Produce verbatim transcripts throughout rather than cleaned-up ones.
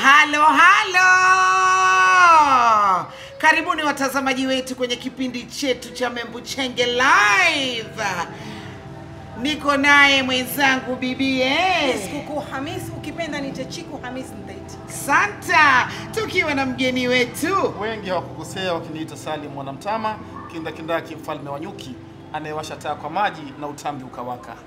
Halo halo, karibuni watazamaji wetu kwenye kipindi chetu cha Membuchenge Live. Niko naye mwenzangu bibie Kuku Hamisi, ukipenda nite Chiku Hamisi Ndeti. Santa, tukiwa na mgeni wetu. Wengi hawakukosea wakiniita Salim Mwanamtama, kinda kindaki mfalme wa nyuki, anayewasha taa kwa maji na utambi ukawaka.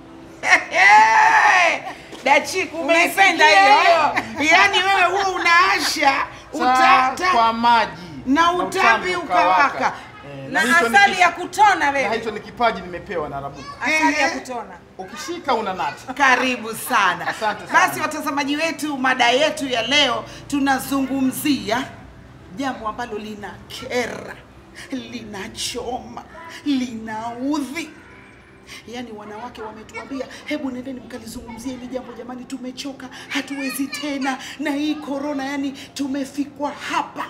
Dachiku, umeipenda hiyo? Yaani wewe huo unaasha utata kwa maji na utambi ukawaka. E, na asali ya kutona wewe. Na hicho ni kipaji nimepewa na Rabuka. Asali ya kutona. Ukishika unanata. Karibu sana. Asante sana. Basi watazamaji wetu, mada yetu ya leo tunazungumzia jambo ambalo lina kera, linachoma, linaudhi. Yaani wanawake wametuambia, hebu nendeni mkalizungumzie hili jambo jamani, tumechoka, hatuwezi tena na hii corona, yani tumefikwa hapa.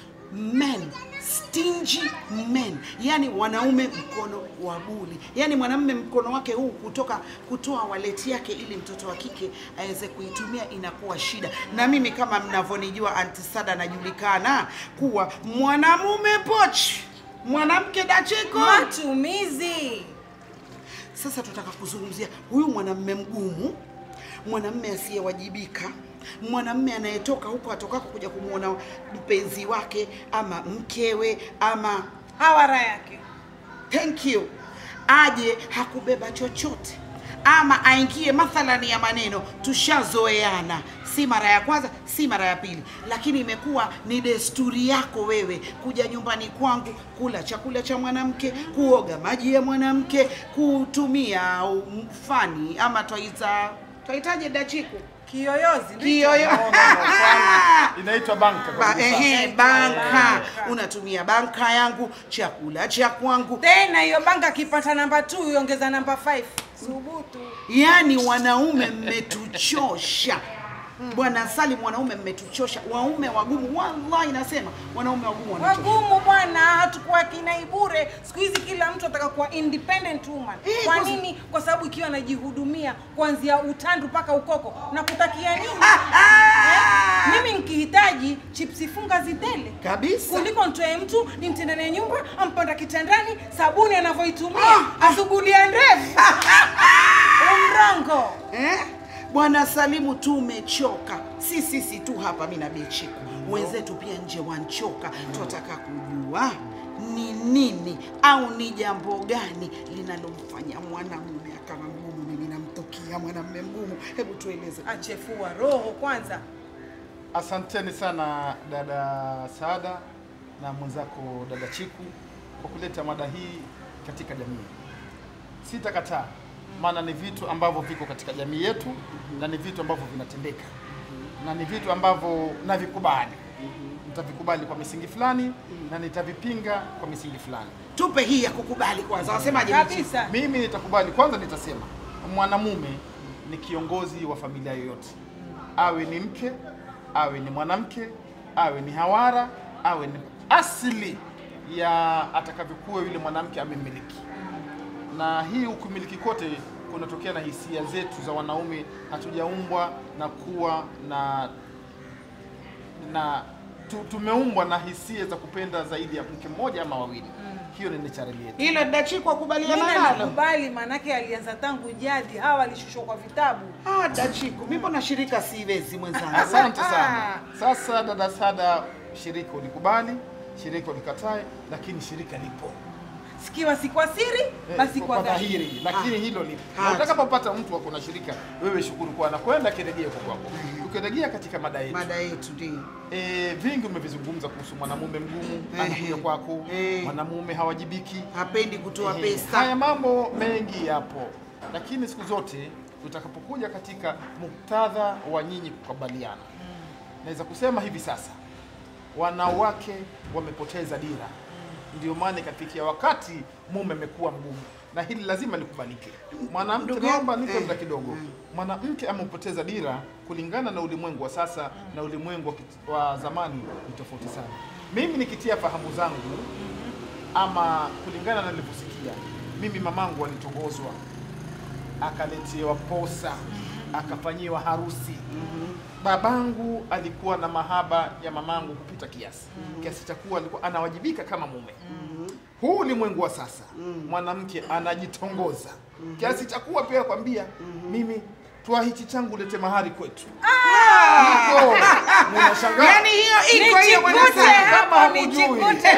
Men, stingy men, yani wanaume mkono wa buli. Yani mwanamume mkono wake huu kutoka kutoa waleti yake ili mtoto wa kike aweze kuitumia inakuwa shida. Na mimi kama mnavyonijua Aunty Sada najulikana kuwa mwanamume pochi, mwanamke Dachiko matumizi. Sasa tutaka kuzungumzia huyu mwanamume mgumu, mwanamume asiyewajibika, mwanamume anayetoka huko atokako kuja kumuona mpenzi wake ama mkewe ama hawara yake, thank you, aje hakubeba chochote ama aingie mathalani ya maneno, tushazoeana, si mara ya kwanza, si mara ya pili, lakini imekuwa ni desturi yako wewe kuja nyumbani kwangu, kula chakula cha mwanamke, kuoga maji ya mwanamke, kutumia mfani ama twaita twaitaje Dachiku, kiyoyozi, kiyoyo inaitwa banka. Ba, ehe, banka. Unatumia banka yangu, chakula cha kwangu. Tena hiyo banka kipata namba mbili iongeza namba tano. Subutu. Yaani wanaume mmetuchosha. Bwana Salim, wanaume mmetuchosha. Waume wagumu, wallahi nasema wanaume wagumu wanachosha. Wagumu bwana, hatakuwa kinai bure. Siku hizi kila mtu ataka kuwa independent woman. Hey, kwa nini? Kwa sababu ikiwa anajihudumia kuanzia utandu mpaka ukoko, na kutakia nini? eh? Mimi nikihitaji chipsi funga zitele kabisa, kuliko nitoe mtu nimtendane nyumba, ampanda kitandani, sabuni anavyoitumia, ah, asugulia ndefu. Umrongo. Eh? Bwana Salimu, tumechoka. Si sisi tu hapa mimi na Bichi. Wenzetu pia nje wanchoka. Tunataka kujua ni nini au ni jambo gani linalomfanya mwanamume akawa mgumu. Mimi namtokea mwanamume mgumu. Hebu tueleze. Achefua roho kwanza. Asanteni sana dada Sada na mwenzako dada Chiku kwa kuleta mada hii katika jamii. Sitakataa, maana ni vitu ambavyo viko katika jamii yetu na ni vitu ambavyo vinatendeka na ni vitu ambavyo navikubali. Nitavikubali kwa misingi fulani na nitavipinga kwa misingi fulani. Tupe hii ya kukubali kwanza. Wasemaje kabisa? Mimi nitakubali kwanza, nitasema mwanamume ni kiongozi wa familia yoyote. Awe ni mke, awe ni mwanamke, awe ni hawara, awe ni asili ya atakavyokuwa yule mwanamke amemiliki. Na hii ukumiliki kote kunatokea na hisia zetu za wanaume. Hatujaumbwa na kuwa na na tu, tumeumbwa na hisia za kupenda zaidi ya mke mmoja ama wawili. Mm. Hiyo ni nature yetu. Hilo Dachiko kubaliana nalo? Mimi nakubali, manake alianza tangu jadi, hawa alishushwa kwa vitabu. Ah, Dachiko, mimi mbona shirika siwezi mwenzangu? Asante sana. Sasa dada Sada, shirika ulikubali, shirika ulikatae, lakini shirika lipo. Sikiwa si kwa siri, basi kwa dhahiri. Lakini ah, hilo lipo. Na utakapopata mtu wako na shirika, wewe shukuru kwa anakwenda kirejea kwa kwako. Ukirejea katika mada yetu. Mada yetu ndio. Eh, vingi umevizungumza kuhusu mwanamume mgumu, anakuja kwako, mwanamume hawajibiki, hapendi kutoa pesa. Haya mambo mengi yapo. Lakini siku zote utakapokuja katika muktadha wa nyinyi kukubaliana. Naweza kusema hivi sasa, wanawake wamepoteza dira. Ndio maana ikafikia wakati mume amekuwa mgumu, na hili lazima likubalike. Mwanamke, naomba nipe muda kidogo. Mwanamke amepoteza dira kulingana na ulimwengu wa sasa na ulimwengu wa zamani ni tofauti sana. Mimi nikitia fahamu zangu ama kulingana na nilivyosikia, mimi mamangu alitongozwa, akaletewa posa, akafanyiwa harusi. Babangu alikuwa na mahaba ya mamangu kupita kiasi, kiasi cha kuwa alikuwa anawajibika kama mume. Huu ulimwengu wa sasa, mwanamke anajitongoza kiasi cha kuwa pia kwambia, mimi toa hichi changu ulete mahari kwetu. Iko mnashangaa. Yaani hiyo iko hiyo bwana Nichikute Salim. hapo, Kama hamujui. nichikute.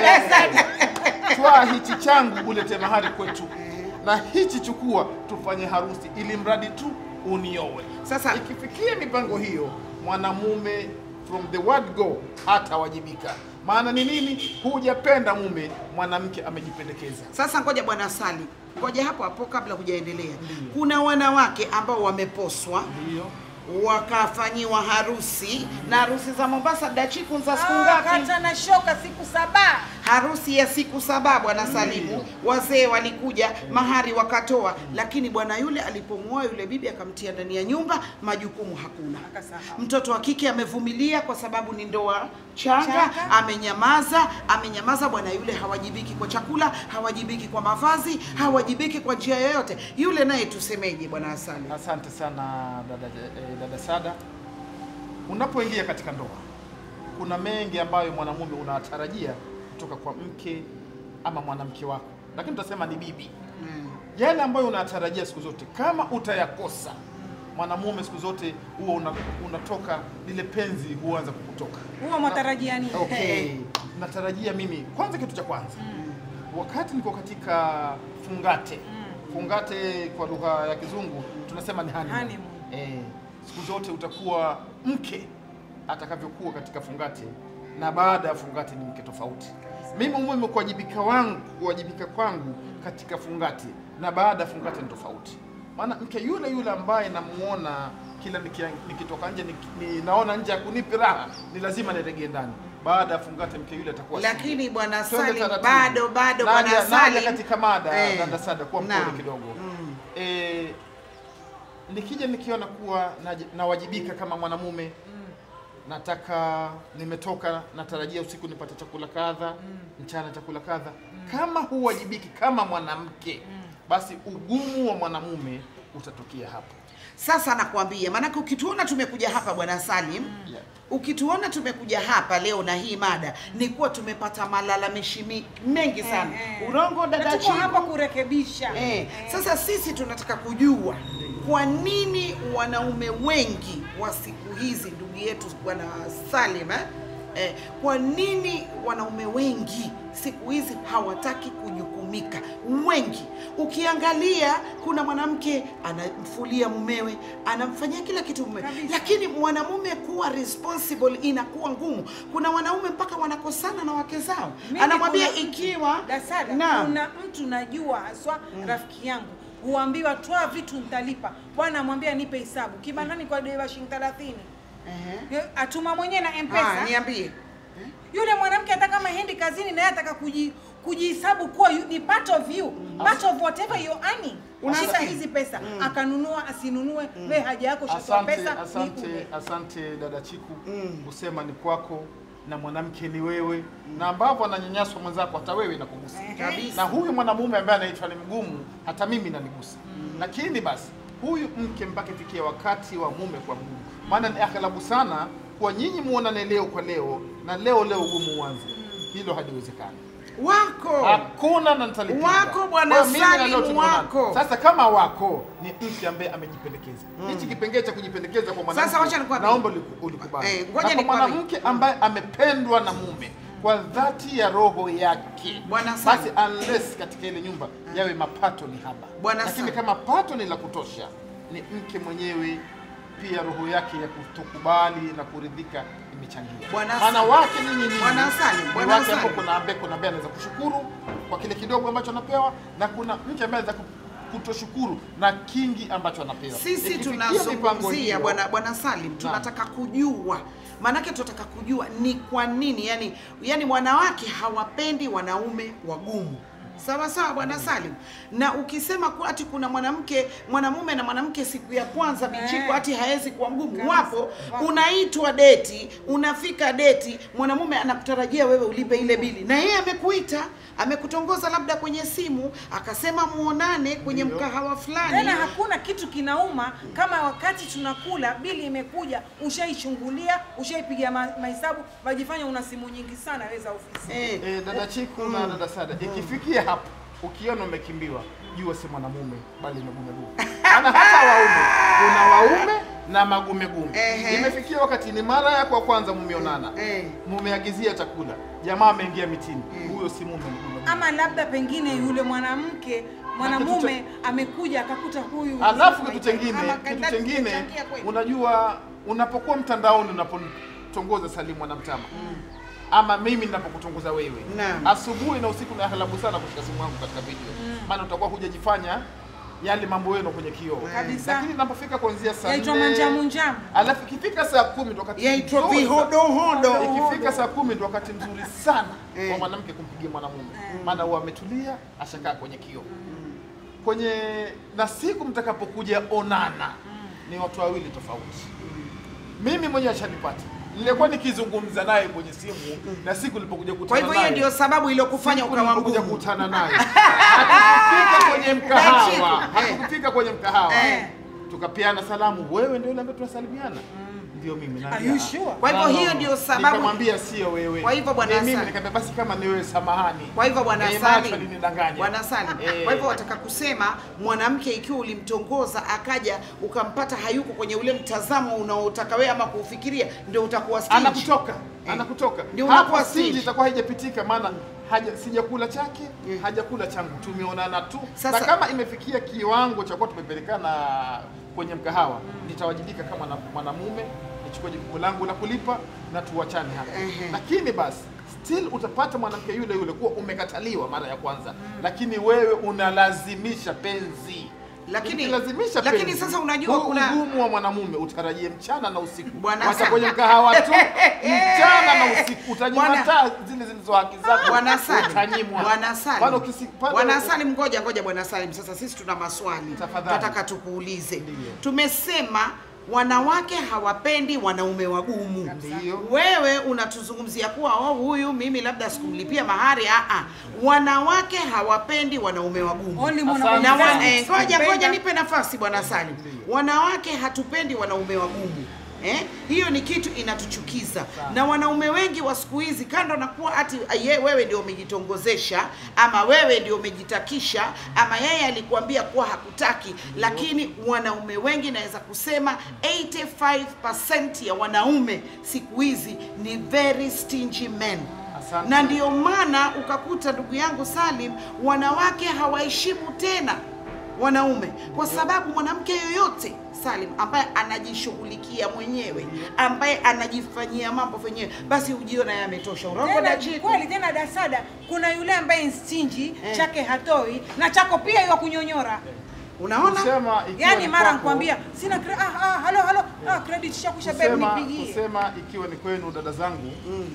Toa hichi changu ulete mahari kwetu, na hichi chukua tufanye harusi, ili mradi tu uniowe. Sasa Ikifikia mipango hiyo, mwanamume from the word go hatawajibika. Maana ni nini? Hujapenda mume, mwanamke amejipendekeza. Sasa ngoja bwana Sali, ngoja hapo hapo kabla hujaendelea. Kuna wanawake ambao wameposwa, Ndio. wakafanyiwa harusi, na harusi za Mombasa dachiku za siku Ah, ngapi? kata na shoka siku saba. Harusi ya siku saba bwana Salimu, wazee walikuja, mahari wakatoa, lakini bwana yule alipomwoa yule bibi akamtia ndani ya nyumba, majukumu hakuna. Akasahau. Mtoto wa kike amevumilia kwa sababu ni ndoa changa, Changa. amenyamaza, amenyamaza. Bwana yule hawajibiki kwa chakula, hawajibiki kwa mavazi, hawajibiki kwa njia yoyote. Yule naye tusemeje bwana Asali? Asante sana dada, eh, dada Sada. Unapoingia katika ndoa, kuna mengi ambayo mwanamume unatarajia kutoka kwa mke ama mwanamke wako, lakini tutasema ni bibi. Mm. Yale ambayo unatarajia siku zote, kama utayakosa, mwanamume siku zote huwa una, unatoka lile penzi huanza kukutoka. Huwa mwatarajia nini? Okay. Natarajia mimi kwanza, kitu cha kwanza, wakati niko katika fungate, fungate kwa lugha ya Kizungu tunasema ni honeymoon. Honeymoon. Eh, siku zote utakuwa mke atakavyokuwa katika fungate, na baada ya fungate ni mke tofauti. Mimi mume kuwajibika wangu, kuwajibika kwangu katika fungate na baada ya fungate ni tofauti. Maana mke yule yule ambaye namuona kila nikia- nikitoka nje niki- ninaona nje akunipi raha, ni lazima niregee ndani. Baada ya fungate mke yule atakuwa Lakini bwana Twende Salim taratibu. bado bado Naja- bwana naja Salim katika mada Eh, dada Sada, kuwa mpole naam. kidogo. Mm. Eh, nikija nikiona kuwa naji- nawajibika kama mwanamume, nataka nimetoka, natarajia usiku nipate chakula kadha, mchana chakula kadha. Kama huwajibiki kama mwanamke, basi ugumu wa mwanamume utatokea hapo. Sasa nakwambia, maanake ukituona tumekuja hapa bwana Salim, Yeah. ukituona tumekuja hapa leo na hii mada ni kuwa tumepata malalamishi mi- mengi sana. Eh, eh. Urongo Na dada tuko Chiku? hapa kurekebisha. Eh, sasa sisi tunataka kujua kwa nini wanaume wengi wa siku hizi, ndugu yetu bwana Salim, eh? Eh, kwa nini wanaume wengi siku hizi hawataki kujukumika? Wengi ukiangalia, kuna mwanamke anamfulia mumewe, anamfanyia kila kitu mumewe, Kabisa. lakini mwanamume kuwa responsible inakuwa ngumu. Kuna wanaume mpaka wanakosana na wake zao, Mimi anamwambia kuna- ikiwa Dasada, Naam. kuna mtu najua haswa rafiki yangu huambiwa toa vitu nitalipa. Bwana amwambia nipe hesabu. Kibandani kwa deba shilingi thelathini. Ehe. Atuma mwenyewe na M-Pesa. Ah, niambie. Yule mwanamke hata kama hendi kazini naye ataka kuji kujihesabu kuwa you- ni part of you, part of whatever you earning. Unasikia? Shika hizi pesa, akanunua asinunue, we haja yako shika Asante, pesa. ni asante, kule. asante dada Chiku. Mm. Kusema ni kwako na mwanamke ni wewe, na ambapo ananyanyaswa mwenzako hata wewe inakugusa. Kabisa. Na huyu mwanamume ambaye anaitwa ni mgumu, hata mimi inanigusa. Lakini basi huyu mke mpaka ifikie wakati wa mume kwa mgumu, maana ni aghlabu sana kwa nyinyi muonane leo kwa leo na leo leo ugumu uanze. Hilo haliwezekani. Wako Hakuna na nitalipinga. Wako bwana Kwa mimi na Salim, leo tumeonana. wako. Sasa kama wako ni mke ambaye amejipendekeza. Hichi kipengele cha kujipendekeza kwa mwanamke. Sasa wacha nikwambie. Naomba uliku- ulikubali. Eh, ngoja Na kwa nikwambie. mwanamke ambaye amependwa na mume kwa dhati ya roho yake. Bwana Salim. Basi unless katika ile nyumba yawe mapato ni haba. Bwana Lakini Salim. kama pato ni la kutosha, ni mke mwenyewe pia roho yake ya kutokubali na kuridhika imechangia. Bwana Maana Salim. wake ninyi nyinyi. Bwana Salim, ni Bwana wake ambao Salim. kuna ambaye kuna ambaye anaweza kushukuru kwa kile kidogo ambacho anapewa, na kuna mke ambaye anaweza kutoshukuru na kingi ambacho anapewa. sisi Ikifikia mipango tunazungumzia hiyo, bwana bwana Salim, tunataka kujua, maanake tunataka kujua ni kwa nini yani, yani wanawake hawapendi wanaume wagumu. Sawa sawa bwana Salim. Na ukisema kwa ati kuna mwanamke mwanamume na mwanamke siku ya kwanza michiko ati haezi kuwa mgumu, wapo. Unaitwa deti, unafika deti, mwanamume anakutarajia wewe ulipe ile bili, na yeye amekuita, amekutongoza labda kwenye simu, akasema muonane kwenye mkahawa fulani. Tena hakuna kitu kinauma kama wakati tunakula bili imekuja, ushaichungulia, ushaipiga mahesabu, wajifanya una simu nyingi sana weza ofisi. Eh, eh dada Chiku mm. na dada Sada, mm. ikifikia hapo ukiona umekimbiwa, jua si mwanamume bali ni gume gume. Ana hata waume, kuna waume na magume gume. Eh, imefikia wakati ni mara yako ya kwanza mumeonana. Eh. Mumeagizia chakula. Jamaa ameingia mitini. Huyo si mume ni gume. Ama labda pengine yule mwanamke mwanamume amekuja akakuta huyu. Alafu kitu kingine, kitu kingine unajua unapokuwa mtandaoni unapotongoza Salimu na Mtama. Mm. Ama mimi ninapokutongoza wewe. Na asubuhi na usiku na halabu sana kushika simu yangu katika video. Mm. Maana utakuwa hujajifanya yale mambo yenu kwenye kioo. Lakini ninapofika kuanzia saa nne yaitwa manjamu njamu. Alafu ikifika saa kumi ndo wakati yaitwa vihodo hodo. Ikifika saa kumi ndo wakati mzuri sana eh. kwa mwanamke kumpigia mwanamume. Eh. Maana huwa ametulia ashakaa kwenye kioo. Mm. Kwenye na siku mtakapokuja onana mm. ni watu wawili tofauti. Mm. Mimi mwenyewe ashanipata. Nilikuwa nikizungumza naye kwenye simu mm. na siku nilipokuja kukutana naye. Kwa hivyo hiyo ndio sababu ile kufanya ukawa ngumu kuja kukutana naye. Hatukufika kwenye mkahawa. Hatukufika kwenye mkahawa. Eh. Tukapiana salamu. Wewe ndio yule ambaye tunasalimiana. Mm. Ndio mimi na. Are you sure? Kwa hivyo hiyo ndio sababu. Nikamwambia sio wewe. Kwa hivyo bwana Sali. Mimi nikamwambia basi kama ni wewe samahani. Kwa hivyo bwana Sali. Bwana Sali. Eh. Kwa hivyo wataka kusema mwanamke ikiwa ulimtongoza akaja ukampata hayuko kwenye ule mtazamo unaotaka wewe ama kuufikiria, ndio utakuwa stingy. Anakutoka. Eh. Anakutoka. Hapo stingy itakuwa haijapitika maana haja sijakula chake, yeah. hajakula changu, tumeonana tu. Sasa, na kama imefikia kiwango cha kuwa tumepelekana kwenye mkahawa, mm. nitawajibika kama mwanamume, nichukue jukumu langu la kulipa na tuachane hapa. Uh -huh. Lakini basi still utapata mwanamke yule yule kuwa umekataliwa mara ya kwanza, mm. lakini wewe unalazimisha penzi. Lakini lazimisha lakini penzi. Sasa unajua kuna ugumu wa mwanamume, utarajie mchana na usiku. Wacha kwenye mkahawa tu mchana na usiku utajimata zile zilizo haki zako. Bwana Sali, Bwana Sali. Bwana ukisipata Bwana Sali, ngoja ngoja Bwana Sali, sasa sisi tuna maswali. Nataka tukuulize. Tumesema wanawake hawapendi wanaume wagumu. Wewe unatuzungumzia kuwa oh, huyu mimi labda sikumlipia mahari. A a wanawake hawapendi wanaume wagumu. Na ngoja ngoja nipe nafasi Bwana Sali. Wanawake hatupendi wanaume wagumu. Eh? Hiyo ni kitu inatuchukiza. Na wanaume wengi wa siku hizi kando na kuwa ati ye, wewe ndio umejitongozesha ama wewe ndio umejitakisha ama yeye alikuambia kuwa hakutaki, lakini wanaume wengi naweza kusema eighty-five percent ya wanaume siku hizi ni very stingy men. Asante. Na ndio maana ukakuta ndugu yangu Salim, wanawake hawaheshimu tena wanaume kwa sababu mwanamke yoyote Salim ambaye anajishughulikia mwenyewe, ambaye anajifanyia mambo mwenyewe, basi ujiona yeye ametosha. Unaona kweli tena Dasada, kuna yule ambaye stingy eh. chake hatoi na chako pia iwa kunyonyora. Unaona? Yaani mara nikwambia sina ah ah halo halo ah credit shakusha babe nipigie. Kusema ikiwa ni kwenu dada zangu, mm.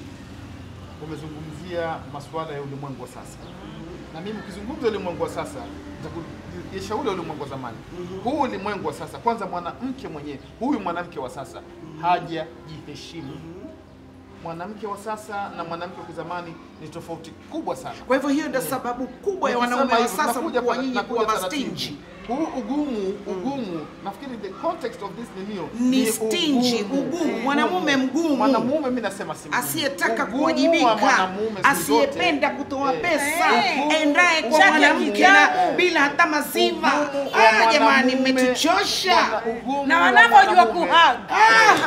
umezungumzia masuala ya ulimwengu wa sasa. Na mimi ukizungumza ulimwengu wa sasa nitakujesha ule ulimwengu wa zamani. Mm -hmm. Huu ulimwengu wa sasa, kwanza mwanamke mwenyewe, huyu mwanamke wa sasa mm -hmm. haja jiheshimu. Mm -hmm. Mwanamke wa sasa na mwanamke wa zamani ni tofauti kubwa sana. Kwa hivyo hiyo ndio sababu kubwa ya wanaume wa sasa kuwa nyinyi kuwa mastingy. Huu ugumu, ugumu, mm. nafikiri the context of this ni hiyo. Ni stingy, ugumu, mwanamume mgumu. Mwanamume mimi nasema si mgumu. Asiyetaka kuwajibika, asiyependa kutoa pesa, endaye kwa mwanamke bila hata maziwa. Ah, jamani mmetuchosha. Na wanapojua kuhaga.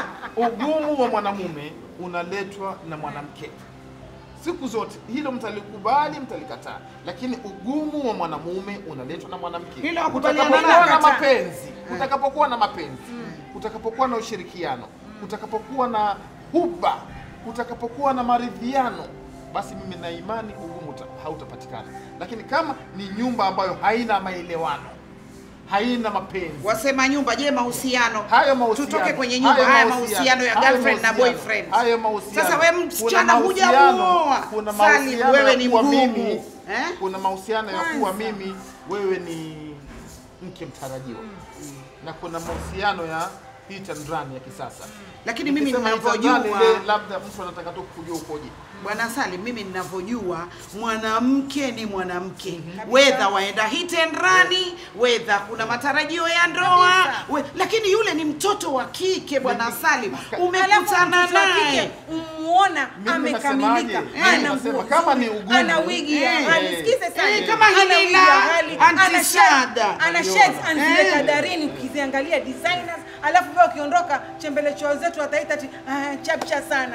Ugumu wa mwanamume unaletwa na mwanamke. Siku zote hilo mtalikubali, mtalikataa, lakini ugumu wa mwanamume unaletwa na mwanamke. Hilo utakapokuwa na mapenzi, utakapokuwa na mapenzi, utakapokuwa na ushirikiano, utakapokuwa na huba, utakapokuwa na maridhiano, basi mimi na imani ugumu hautapatikana. Lakini kama ni nyumba ambayo haina maelewano, haina mapenzi. Wasema nyumba, je mahusiano? Hayo mahusiano. Tutoke kwenye nyumba, haya mahusiano ya girlfriend na boyfriend. Hayo mahusiano. Sasa wewe msichana huja kuoa. Salim, wewe ni mgumu. Eh? Kuna mahusiano ya kuwa Kwanza. mimi wewe ni mke mtarajiwa. Na kuna mahusiano ya hit and run ya kisasa. Lakini mimi Nikisema hit and run ninavyojua ile, labda mtu anataka tu kujua ukoje. Bwana Salim, mimi ninavyojua mwanamke ni mwanamke, whether waenda hit and run, whether kuna matarajio ya ndoa, we, lakini yule ni mtoto wa kike Bwana Salim, umekutana naye umuona Mimi amekamilika, nasemaje? ana Mimi nasema nguo kama nzuri, ni ugumu, ana wigi ya eh, hali, sikize sana, eh, kama ana hili wigi la ya hali, ana Antisada. shades, ana shades anzile darini, ukiziangalia designers, alafu wewe ukiondoka chembele choo zetu wataita ati ah, chapcha sana.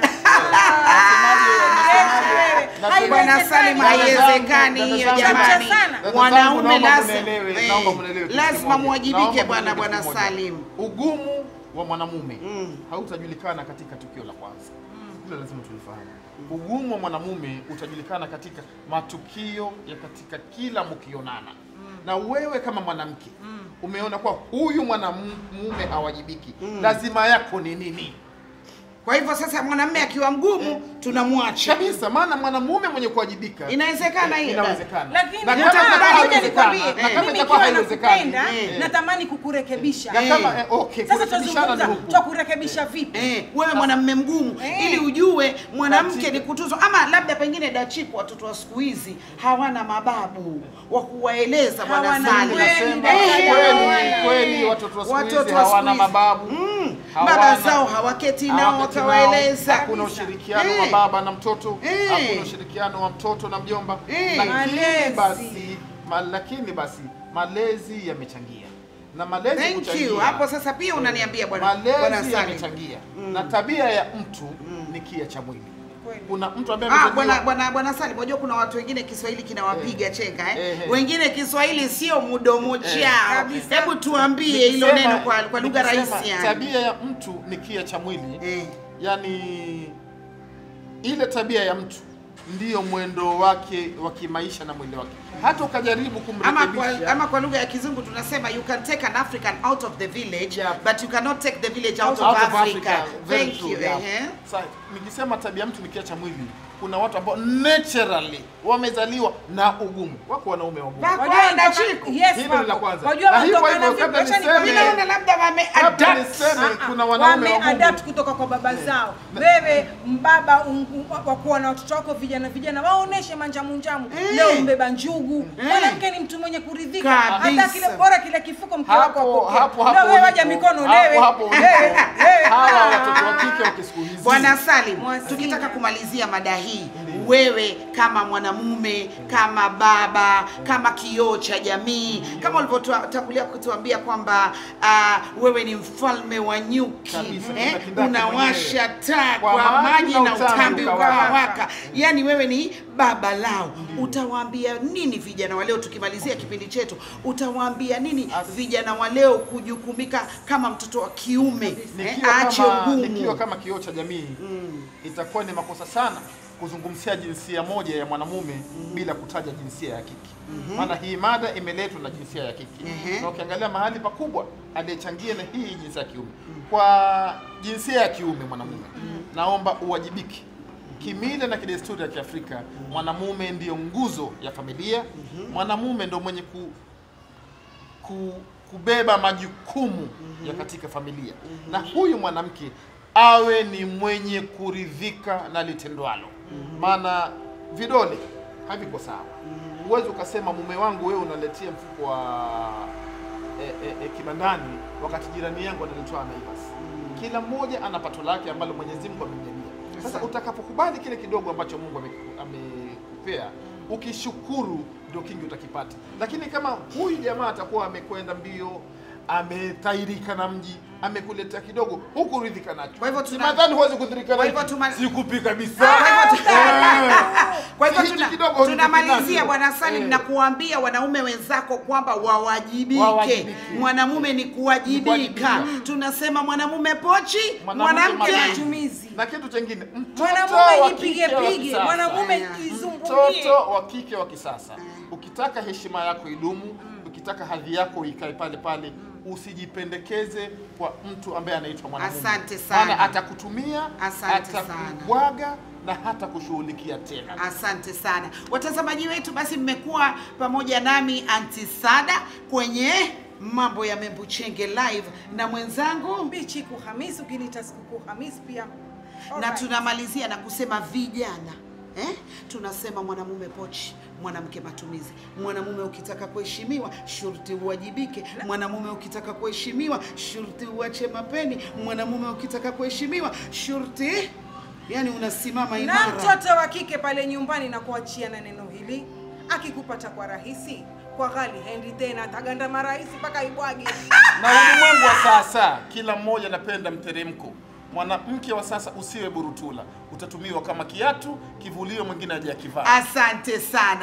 Nasemaje? Bwana Salim, haiwezekani hiyo jamani. Wanaume lazima lazima muwajibike bwana Bwana Salim. Ugumu wa mwanamume mm. hautajulikana katika tukio la kwanza. Hilo lazima tulifahamu. Ugumu wa mwanamume utajulikana katika matukio ya katika kila mkionana. Mm. Na wewe kama mwanamke mm. umeona kwa huyu mwanamume hawajibiki. Mm. Lazima yako ni nini? Kwa hivyo sasa mwanamume akiwa mgumu tunamwacha. Kabisa, maana mwanamume mwenye kuwajibika inawezekana hiyo. Inawezekana. Lakini Na kama kama nikwambie, kama mimi itakuwa kiwa haiwezekani, nakupenda natamani kukurekebisha. na kama eh, okay, Sasa kurekebishana tuzungumza ni huku. tutakurekebisha vipi? Eh, wewe mwanamume mgumu Eh. ili ujue mwanamke Katika- ni kutuzwa, ama labda pengine dachipo watoto wa siku hizi hawana mababu wa kuwaeleza Bwana Hawana Salim. kweli, Nasema Eh, kweli eh, kweli watoto wa siku hizi watoto wa siku hawana hizi. mababu. Mm. Hawana- Baba zao hawaketi nao hawaketi nao. wakawaeleza. Hakuna ushirikiano wa Eh. baba na mtoto, Eh. hakuna ushirikiano wa mtoto na mjomba. Eh. Lakini Malezi. basi ma, lakini basi malezi yamechangia. Na malezi Thank kuchangia. you. Hapo sasa pia unaniambia bwana Bwana Malezi Salim. yamechangia. Na tabia ya mtu ni kia cha mwili. Kweli. Kuna mtu ambaye Ah, amezaliwa- bwana bwana bwana Salim, unajua kuna watu wengine Kiswahili kinawapiga chenga eh. Eh, eh. Wengine Kiswahili sio mudomo chao. kabisa. Hebu tuambie hilo Nikisema- neno kwa kwa lugha nikisema rahisi yani. Tabia ya mtu ni kia cha mwili. Eh. Yani ile tabia ya mtu ndiyo mwendo wake wa kimaisha na mwendo wake. Hata ukajaribu Ama kumrekebisha kwa, ama kwa lugha ya Kizungu tunasema you can take an African out of the village, Yeah. but you cannot take the village out, out of, of Africa. Africa. Very Thank true, you. yeah. Eh. Sasa nikisema tabia ya mtu ni kia cha mwili, kuna watu ambao naturally wamezaliwa na ugumu. Wako wanaume wagumu. Ba- Wajua Kwenda wanatoka- chiku. Yes, Hilo ni la wako. kwanza. Wajua Na hivyo wanatoka hivyo, na kabla vipi? Acha niseme- Mimi nikwambie. naona labda wame Kabla adapt. niseme Ah, kuna wanaume wameadapt wagumu. kutoka kwa baba zao. Wewe mbaba wa kuwa na watoto wako vijana vijana waoneshe manjamu njamu. Eh. Leo mbeba njugu. Eh. Mwanamke ni mtu mwenye kuridhika. Kabisa. Hata kile bora kile kifuko mke wako Hapo apokee. hapo Leo hapo. wewe waja ulipo. mikono Hapo lewe. hapo ulipo. Lewe, lewe. Hawa Ah. watoto wa kike wa siku hizi. Bwana Salim, Mwasili. tukitaka kumalizia mada hii, wewe kama mwanamume, kama baba, kama kioo cha jamii, kama ulivyotangulia kutuambia kwamba uh, wewe ni mfalme wa nyuki, Kabisa, eh, kindakindaki unawasha mwenyewe. taa Kwa kwa maji maji na na utambi utambi ukawaka. ukawaka, yani wewe ni baba lao. Utawaambia nini vijana wa leo, tukimalizia kipindi chetu, utawaambia nini vijana wa leo kujukumika kama mtoto wa kiume, eh, Nikiwa aache kama, nikiwa ugumu? kama kioo cha jamii itakuwa ni makosa sana kuzungumzia jinsia moja ya mwanamume bila kutaja jinsia ya kike. Maana hii mada imeletwa na jinsia ya kike. Mhm. Na ukiangalia mahali pakubwa aliyechangia na hii jinsia ya kiume. Kwa jinsia ya kiume mwanamume, naomba uwajibike. Kimila na kidesturi ya Kiafrika, mwanamume ndiyo nguzo ya familia. Mwanamume ndio mwenye ku, ku, kubeba majukumu ya katika familia. Na huyu mwanamke awe ni mwenye kuridhika na litendwalo. Maana vidole haviko sawa. Huwezi ukasema mume wangu wewe unaletea mfuko wa e, e, e, kibandani wakati jirani yangu analitoa Naivas. Kila mmoja ana pato lake ambalo Mwenyezi Mungu amemjalia. Sasa utakapokubali kile kidogo ambacho Mungu ameku- amekupea, ukishukuru ndio kingi utakipata. Lakini kama huyu jamaa atakuwa amekwenda mbio, ametairika na mji, amekuletea kidogo, hukuridhika nacho. Kwa hivyo tuna- Simadhani huwezi kudhirika Kwa nacho. hivyo tuma- Sikupi kabisa. Kwa hivyo tu- Eh. Kwa hivyo Hiki tuna, kidogo tunamalizia huridhika Bwana nacho. Salim Eh. na kuambia wanaume wenzako kwamba wawajibike. Wawajibike. Mwanamume ni kuwajibika. Ni kuwajibika. Tunasema mwanamume pochi, Mwanamume mwanamke matumizi. Matumizi. Na kitu chengine, mtoto Mwanamume wa jipige kike wa pige, kisasa. mwanamume Yeah. jizungulie. Mtoto wa kike wa kisasa, ukitaka heshima yako idumu, ukitaka hadhi yako ikae pale pale, usijipendekeze kwa mtu ambaye anaitwa mwanamume. Asante sana. Maana atakutumia, Asante sana. atakubwaga na hata kushughulikia tena. Asante sana watazamaji wetu, basi mmekuwa pamoja nami Aunty Sada kwenye mambo ya Membuchenge live na mwenzangu Bichiku Hamisi, ukiniita Sikukuu Hamisi pia. na Alright. tunamalizia na kusema vijana eh? Tunasema mwanamume pochi, mwanamke matumizi. Mwanamume ukitaka kuheshimiwa shurti uwajibike. Mwanamume ukitaka kuheshimiwa shurti uache mapeni. Mwanamume ukitaka kuheshimiwa shurti, yani unasimama Na imara. mtoto wa kike pale nyumbani na kuachia na neno hili, akikupata kwa rahisi, kwa ghali hendi tena, taganda marahisi mpaka ibwage. Na ulimwengu wa sasa kila mmoja anapenda mteremko. Mwanamke wa sasa usiwe burutula, utatumiwa kama kiatu, kivulio mwingine hajakivaa. Asante sana.